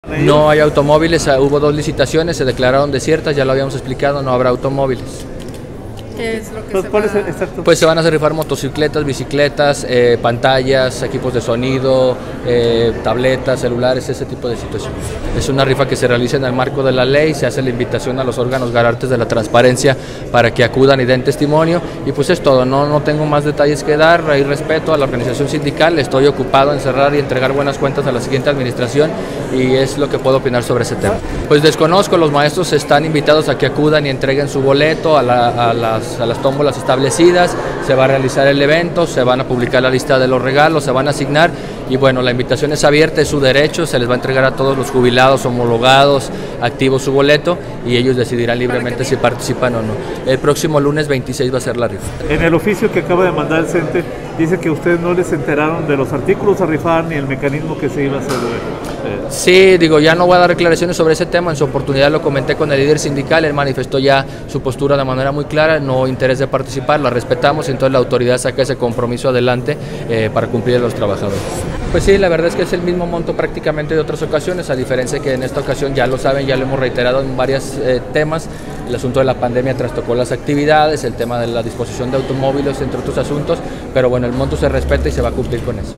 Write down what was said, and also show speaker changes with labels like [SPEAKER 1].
[SPEAKER 1] No hay automóviles, hubo 2 licitaciones, se declararon desiertas, ya lo habíamos explicado, no habrá automóviles.
[SPEAKER 2] ¿Qué es lo que
[SPEAKER 3] Entonces, ¿cuál es el exacto?
[SPEAKER 1] Pues se van a rifar motocicletas, bicicletas, pantallas, equipos de sonido, tabletas, celulares, ese tipo de situaciones. Es una rifa que se realiza en el marco de la ley, se hace la invitación a los órganos garantes de la transparencia para que acudan y den testimonio y pues es todo, no tengo más detalles que dar, hay respeto a la organización sindical, estoy ocupado en cerrar y entregar buenas cuentas a la siguiente administración y es lo que puedo opinar sobre ese tema. Pues desconozco, los maestros están invitados a que acudan y entreguen su boleto a las tómbolas establecidas, se va a realizar el evento, se van a publicar la lista de los regalos, se van a asignar y bueno, la invitación es abierta, es su derecho, se les va a entregar a todos los jubilados, homologados, activos su boleto y ellos decidirán libremente si participan o no. El próximo lunes 26 va a ser la rifa.
[SPEAKER 3] En el oficio que acaba de mandar el CENTE dice que ustedes no les enteraron de los artículos a rifar ni el mecanismo que se iba a hacer.
[SPEAKER 1] Sí, digo, ya no voy a dar declaraciones sobre ese tema, en su oportunidad lo comenté con el líder sindical, él manifestó ya su postura de manera muy clara, no interés de participar, la respetamos y entonces la autoridad saca ese compromiso adelante para cumplir a los trabajadores. Pues sí, la verdad es que es el mismo monto prácticamente de otras ocasiones, a diferencia que en esta ocasión ya lo saben, ya lo hemos reiterado en varios temas, el asunto de la pandemia trastocó las actividades, el tema de la disposición de automóviles, entre otros asuntos, pero bueno, el monto se respeta y se va a cumplir con eso.